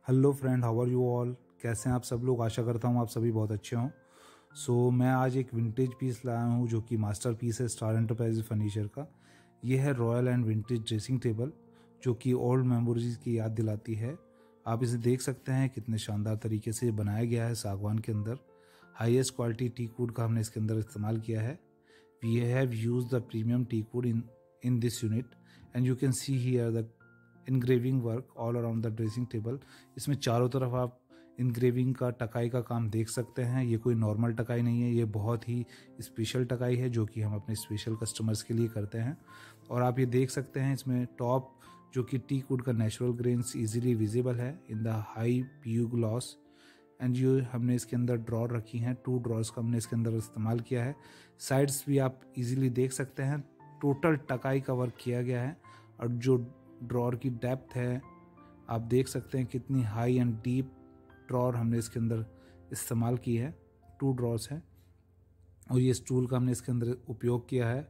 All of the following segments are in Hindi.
Hello friend, how are you all. कैसे हैं आप सब लोग। आशा करता हूँ आप सभी बहुत अच्छे हों। सो मैं आज एक विंटेज पीस लाया हूँ जो कि मास्टर पीस है स्टार एंटरप्राइज फर्नीचर का। ये है royal and vintage dressing table जो कि ओल्ड मेमोरीज की याद दिलाती है। आप इसे देख सकते हैं कितने शानदार तरीके से बनाया गया है सागवान के अंदर। हाईएस्ट क्वालिटी टीक वुड का हमने इसके अंदर इस्तेमाल किया है। We have used the premium teak wood in this unit and you can see here the engraving work all around the dressing table. इसमें चारों तरफ आप इनग्रेविंग का टकाई का काम देख सकते हैं। ये कोई नॉर्मल टकाई नहीं है, ये बहुत ही स्पेशल टकाई है जो कि हम अपने स्पेशल कस्टमर्स के लिए करते हैं। और आप ये देख सकते हैं इसमें टॉप जो कि टीक वुड का नेचुरल ग्रेन्स इजीली विजिबल है in the high PU gloss. And जो हमने इसके अंदर ड्रॉर रखी हैं, 2 ड्रॉर्स का हमने इसके अंदर इस्तेमाल किया है। साइड्स भी आप इजीली देख सकते हैं, टोटल टकाई का वर्क किया गया है। और जो ड्रॉर की डेप्थ है आप देख सकते हैं कितनी हाई एंड डीप ड्रॉर हमने इसके अंदर इस्तेमाल की है। 2 ड्रॉर्स हैं और ये स्टूल का हमने इसके अंदर उपयोग किया है।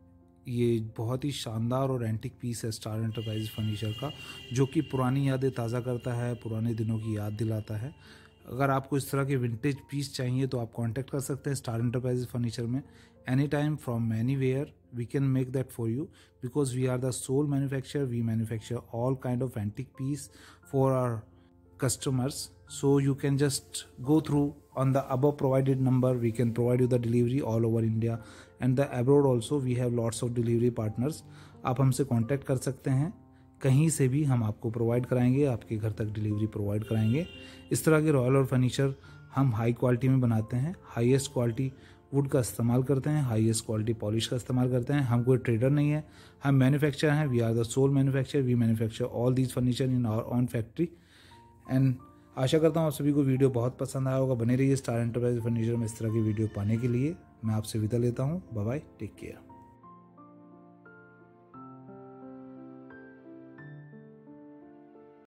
ये बहुत ही शानदार और एंटिक पीस है स्टार एंटरप्राइज फर्नीचर का, जो कि पुरानी यादें ताज़ा करता है, पुराने दिनों की याद दिलाता है। अगर आपको इस तरह के विंटेज पीस चाहिए तो आप कांटेक्ट कर सकते हैं स्टार एंटरप्राइज फर्नीचर में। Any time from anywhere we can make that for you because we are the sole manufacturer. We manufacture all kind of antique piece for our customers, so you can just go through on the above provided number. We can provide you the delivery all over India and the abroad also. We have lots of delivery partners. आप हमसे कांटेक्ट कर सकते हैं, कहीं से भी हम आपको प्रोवाइड कराएंगे, आपके घर तक डिलीवरी प्रोवाइड कराएंगे। इस तरह के रॉयल और फर्नीचर हम हाई क्वालिटी में बनाते हैं, हाईएस्ट क्वालिटी वुड का इस्तेमाल करते हैं, हाईएस्ट क्वालिटी पॉलिश का इस्तेमाल करते हैं। हम कोई ट्रेडर नहीं है, हम मैन्युफैक्चर हैं। We are the sole manufacture. We manufacture all these furniture in our own factory. And आशा करता हूँ आप सभी को वीडियो बहुत पसंद आया होगा। बने रहिए स्टार एंटरप्राइज फर्नीचर में इस तरह की वीडियो पाने के लिए। मैं आपसे विदा लेता हूँ। Bye bye, take care.